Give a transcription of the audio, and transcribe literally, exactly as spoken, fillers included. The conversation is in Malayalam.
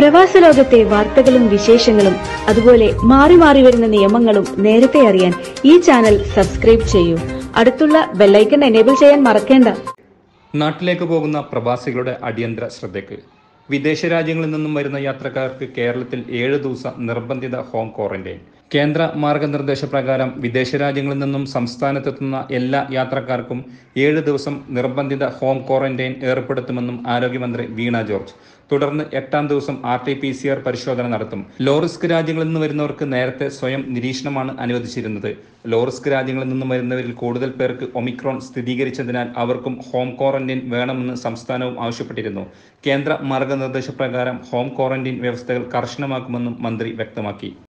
പ്രവാസ ലോകത്തെ വാർത്തകളും വിശേഷങ്ങളും അതുപോലെ മാറി മാറി വരുന്ന നിയമങ്ങളും നേരത്തെ അറിയാൻ ഈ ചാനൽ സബ്സ്ക്രൈബ് ചെയ്യൂ. അടുത്തുള്ള ബെല്ലൈക്കൺ എനേബിൾ ചെയ്യാൻ മറക്കേണ്ട. നാട്ടിലേക്ക് പോകുന്ന പ്രവാസികളുടെ അടിയന്തര ശ്രദ്ധയ്ക്ക്. വിദേശ രാജ്യങ്ങളിൽ നിന്നും വരുന്ന യാത്രക്കാർക്ക് കേരളത്തിൽ ഏഴ് ദിവസം നിർബന്ധിത ഹോം ക്വാറന്റൈൻ. കേന്ദ്ര മാർഗനിർദ്ദേശപ്രകാരം വിദേശ രാജ്യങ്ങളിൽ നിന്നും സംസ്ഥാനത്തെത്തുന്ന എല്ലാ യാത്രക്കാർക്കും ഏഴ് ദിവസം നിർബന്ധിത ഹോം ക്വാറന്റൈൻ ഏർപ്പെടുത്തുമെന്നും ആരോഗ്യമന്ത്രി വീണ ജോർജ്. തുടർന്ന് എട്ടാം ദിവസം R T P C R പരിശോധന നടത്തും. ലോ റിസ്ക് രാജ്യങ്ങളിൽ നിന്ന് വരുന്നവർക്ക് നേരത്തെ സ്വയം നിരീക്ഷണമാണ് അനുവദിച്ചിരുന്നത്. ലോ റിസ്ക് രാജ്യങ്ങളിൽ നിന്നും വരുന്നവരിൽ കൂടുതൽ പേർക്ക് ഒമിക്രോൺ സ്ഥിരീകരിച്ചതിനാൽ അവർക്കും ഹോം ക്വാറന്റൈൻ വേണമെന്ന് സംസ്ഥാനവും ആവശ്യപ്പെട്ടിരുന്നു. കേന്ദ്ര മാർഗനിർദ്ദേശപ്രകാരം ഹോം ക്വാറന്റൈൻ വ്യവസ്ഥകൾ കർശനമാക്കുമെന്നും മന്ത്രി വ്യക്തമാക്കി.